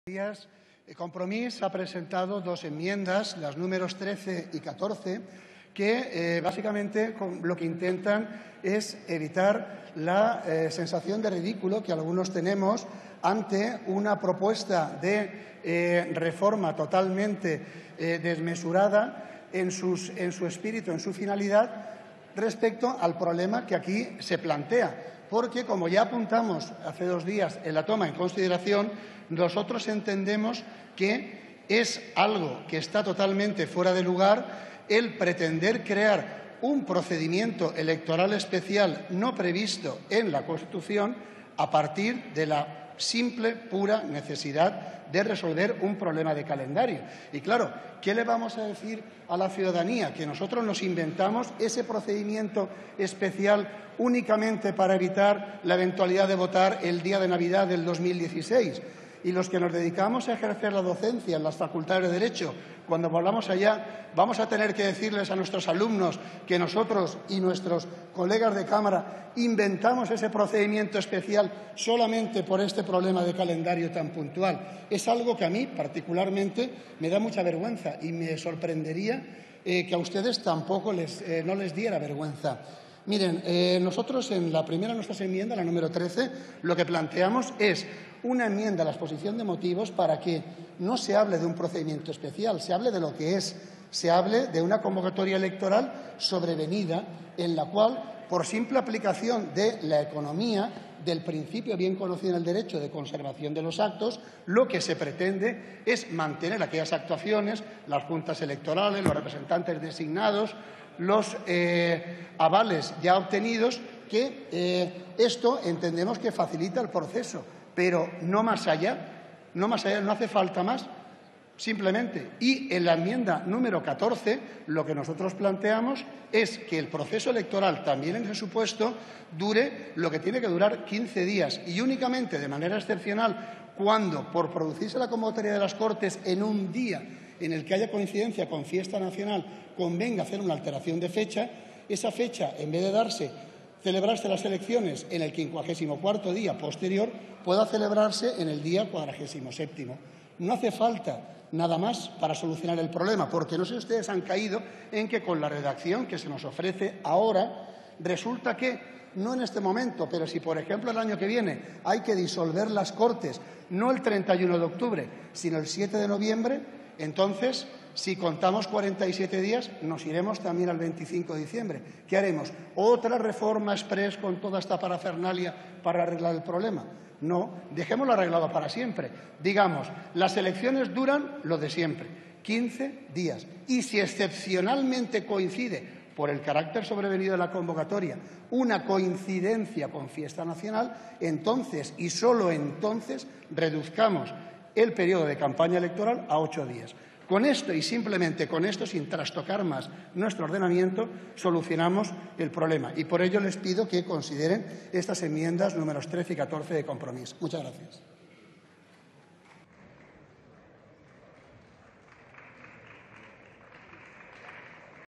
Compromís ha presentado dos enmiendas, las números 13 y 14, que básicamente lo que intentan es evitar la sensación de ridículo que algunos tenemos ante una propuesta de reforma totalmente desmesurada en su espíritu, en su finalidad, respecto al problema que aquí se plantea. Porque, como ya apuntamos hace 2 días en la toma en consideración, nosotros entendemos que es algo que está totalmente fuera de lugar el pretender crear un procedimiento electoral especial no previsto en la Constitución a partir de la simple, pura necesidad de resolver un problema de calendario. Y claro, ¿qué le vamos a decir a la ciudadanía? Que nosotros nos inventamos ese procedimiento especial únicamente para evitar la eventualidad de votar el día de Navidad del 2016. Y los que nos dedicamos a ejercer la docencia en las facultades de Derecho, cuando volvamos allá, vamos a tener que decirles a nuestros alumnos que nosotros y nuestros colegas de Cámara inventamos ese procedimiento especial solamente por este problema de calendario tan puntual. Es algo que a mí, particularmente, me da mucha vergüenza y me sorprendería que a ustedes tampoco no les diera vergüenza. Miren, nosotros en la primera de nuestras enmiendas, la número 13, lo que planteamos es una enmienda a la exposición de motivos para que no se hable de un procedimiento especial, se hable de lo que es, se hable de una convocatoria electoral sobrevenida en la cual, por simple aplicación de la economía, del principio bien conocido en el derecho de conservación de los actos, lo que se pretende es mantener aquellas actuaciones, las juntas electorales, los representantes designados, los avales ya obtenidos, que esto entendemos que facilita el proceso, pero no más allá, no hace falta más, simplemente. Y en la enmienda número 14 lo que nosotros planteamos es que el proceso electoral, también en ese supuesto, dure lo que tiene que durar 15 días y únicamente de manera excepcional, cuando, por producirse la convocatoria de las Cortes en un día en el que haya coincidencia con fiesta nacional, convenga hacer una alteración de fecha, esa fecha, en vez de celebrarse las elecciones en el 54º día posterior, pueda celebrarse en el día 47º. No hace falta nada más para solucionar el problema, porque no sé si ustedes han caído en que con la redacción que se nos ofrece ahora, resulta que, no en este momento, pero si, por ejemplo, el año que viene hay que disolver las Cortes, no el 31 de octubre, sino el 7 de noviembre, entonces, si contamos 47 días, nos iremos también al 25 de diciembre. ¿Qué haremos? ¿Otra reforma exprés con toda esta parafernalia para arreglar el problema? No, dejémoslo arreglado para siempre. Digamos, las elecciones duran lo de siempre, 15 días. Y si excepcionalmente coincide, por el carácter sobrevenido de la convocatoria, una coincidencia con fiesta nacional, entonces y solo entonces reduzcamos el periodo de campaña electoral a 8 días. Con esto y simplemente con esto, sin trastocar más nuestro ordenamiento, solucionamos el problema. Y por ello les pido que consideren estas enmiendas números 13 y 14 de Compromís. Muchas gracias.